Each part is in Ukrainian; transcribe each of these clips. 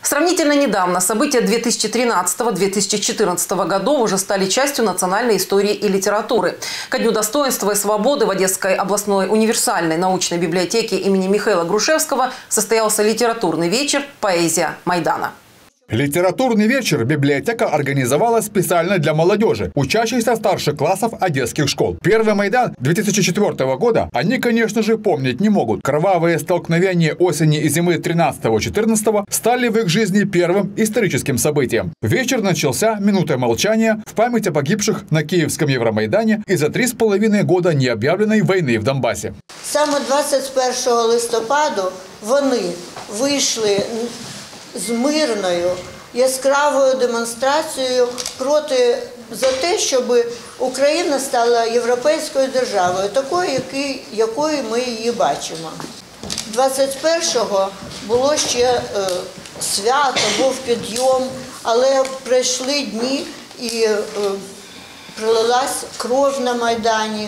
Сравнительно недавно события 2013-2014 годов уже стали частью национальной истории и литературы. Ко Дню достоинства и свободы в Одесской областной универсальной научной библиотеке имени Михаила Грушевского состоялся литературный вечер «Поэзия Майдана». Литературный вечер библиотека организовала специально для молодежи, учащейся старших классов одесских школ. Первый Майдан 2004 года они, конечно же, помнить не могут. Кровавые столкновения осени и зимы 13-14 стали в их жизни первым историческим событием. Вечер начался минутой молчания в память о погибших на Киевском Евромайдане из-за 3,5 года необъявленной войны в Донбасі. Саме 21 листопаду вони вийшли з мирною, яскравою демонстрацією за те, щоб Україна стала європейською державою, такою, якою ми її бачимо. 21-го було ще свято, був підйом, але пройшли дні і пролилась кров на Майдані.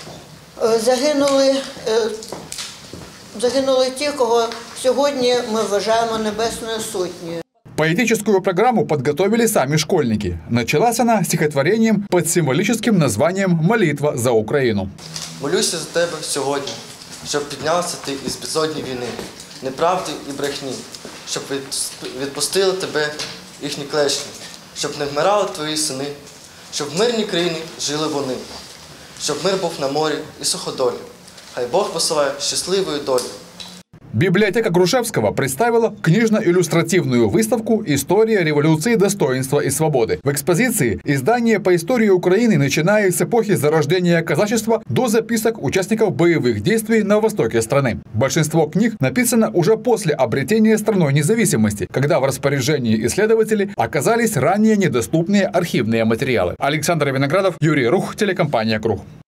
Загинули ті, кого сегодня мы вважаємо Небесною Сотнею. Поэтическую программу подготовили сами школьники. Началась она стихотворением под символическим названием «Молитва за Украину». Молюся за тебе сьогодні, щоб піднявся ти із безодні війни, неправди і брехні, щоб відпустили тебе їхні клешні, щоб не вмирали твої сини, щоб в мирній країні жили вони, щоб мир був на морі і суходолі. Хай Бог посилає щасливої долі. Библиотека Грушевского представила книжно-иллюстративную выставку «История революции, достоинства и свободы». В экспозиции издание по истории Украины, начиная с эпохи зарождения казачества до записок участников боевых действий на востоке страны. Большинство книг написано уже после обретения страной независимости, когда в распоряжении исследователей оказались ранее недоступные архивные материалы. Александр Виноградов, Юрий Рух, телекомпания «Круг».